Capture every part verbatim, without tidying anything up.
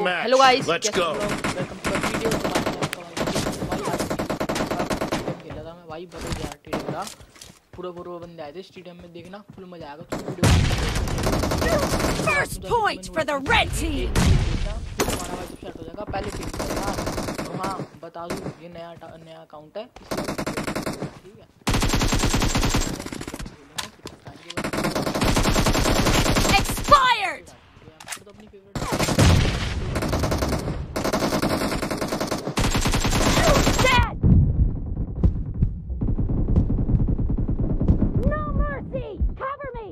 match. Hello guys, Let's go. Welcome to the video. खेला था मैं भाई, बड़े यार टीम था, पूरा पूरा बंदे आए थे स्टेडियम में, देखना फुल मजा आएगा। First point for the red team. हमारा भाई जब स्टार्ट हो जाएगा पहले टीम करेगा। तो हाँ बता दूं, ये नया नया अकाउंट है, ठीक है। Expired. तो अपनी favourite Dead. No mercy. Cover me.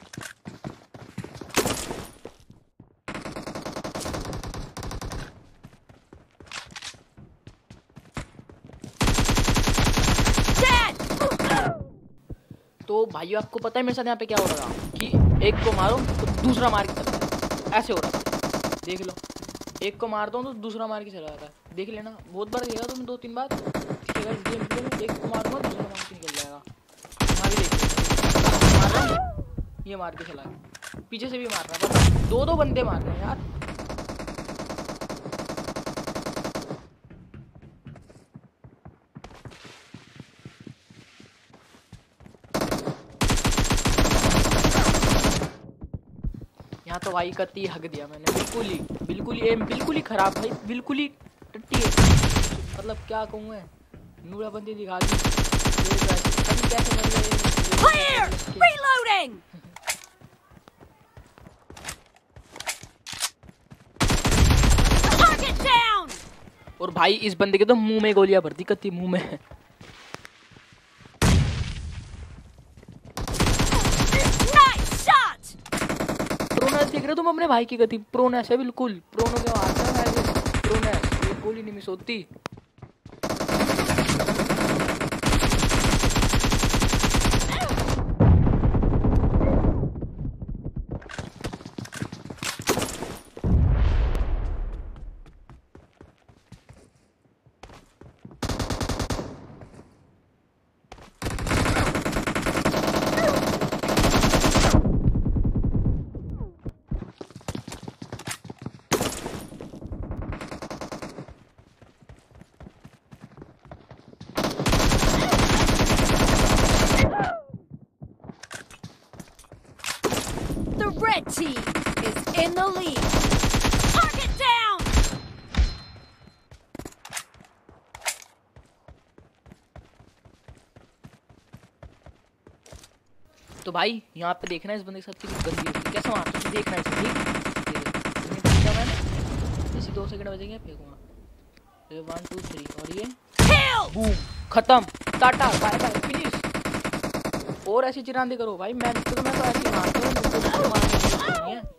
Dead. तो भाइयों आपको पता है मेरे साथ यहाँ पे क्या हो रहा था कि एक को मारो तो दूसरा मार के चला जाता है, ऐसे हो रहा था। देख लो, एक को मारता हूँ तो दूसरा मार के चला जाता है, देख लेना। बहुत बार देखा तुम, दो तीन बार, ठीक है। गेम प्ले में एक को मारूंगा दूसरा मार के निकल जाएगा। यहाँ भी देख मार रहा हूँ, ये मार के चला गया, पीछे से भी मार रहा है, दो दो बंदे मार रहे हैं यार। यहाँ तो भाई कत्ती हक दिया मैंने, बिल्कुल ही बिल्कुल ही एम बिल्कुल ही खराब भाई, बिल्कुल ही टट्टी है। मतलब क्या कहूँ मैं, नूरा बंदी दिखा दी। कैसे बन गए? Clear. Reloading. Target down. और भाई इस बंदे के तो मुंह में गोलियां भरती, कत्ती मुंह में। Nice shot. प्रोनेस देख रहे हो तुम अपने भाई की गति, प्रोनेस है बिल्कुल, प्रोनो के हाथ है प्रोनेस, एक गोली नहीं मिस होती। The red team is in the lead. Target down. तो भाई यहाँ पे देखना है इस बंदे के साथ कितनी गंदी है, कैसे मारता है देखना है, ठीक है। मैंने जैसे दो सेकंड बचेंगे फेंकूंगा, वन टू थ्री, और ये Kill. बूम, खत्म, टाटा बाय बाय, फिनिश। और ऐसी चिरांदी करो भाई, मैं तो मैं तो ऐसे मारता हूँ, मुझको मारने की जरूरत नहीं है।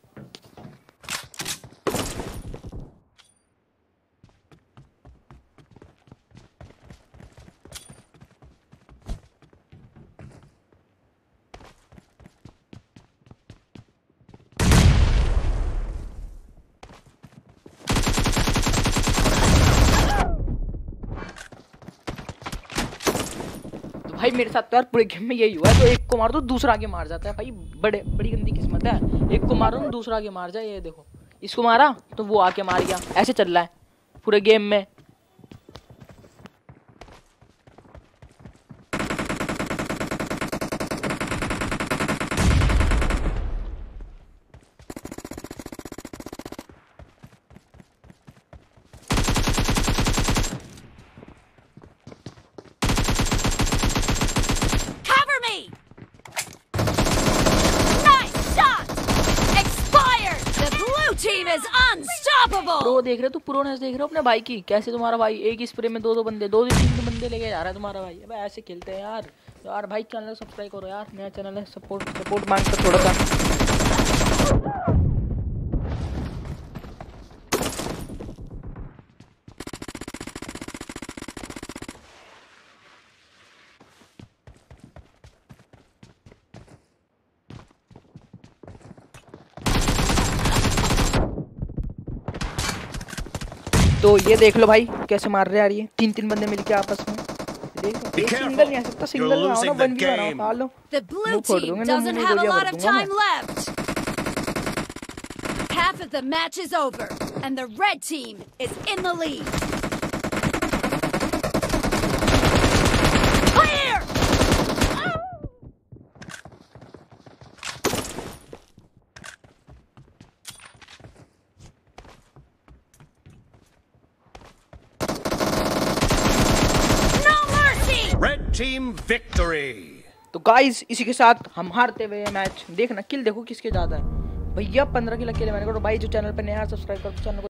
भाई मेरे साथ तो यार पूरे गेम में यही हुआ है, तो एक को मार दो दूसरा आगे मार जाता है भाई, बड़े बड़ी गंदी किस्मत है। एक को मारो ना दूसरा आगे मार जाए, ये देखो इसको मारा तो वो आके मार गया, ऐसे चल रहा है पूरे गेम में। Cover me. Nice shot. Expired. The blue team is unstoppable. Pro देख रहे हो, तो प्रोनेस देख रहे हो अपने भाई की, कैसे तुम्हारा भाई एक ही स्प्रे में दो दो बंदे दो तीन बंदे लेके जा रहा है तुम्हारा भाई। अब ऐसे खेलते हैं यार। यार भाई चैनल सब्सक्राइब करो यार, नया चैनल है, सपोर्ट सपोर्ट मांगता थोड़ा सा। तो ये देख लो भाई कैसे मार रहे यार, ये तीन तीन बंदे मिलके आपस में। देखो एक सिंगल नहीं आ सकता, सिंगल में आओ ना, वन भी बनाओ, खा लो। The blue team doesn't have a lot of time left. Half Half of the match is over, and the red team is in the lead. Clear! No mercy! Red team victory. तो guys इसी के साथ हम हारते हुए match. देखना किल देखो किसके ज्यादा है भैया, पंद्रह किल अकेले मैंने करो। भाई जो चैनल पर नया है सब्सक्राइब करो चैनल को।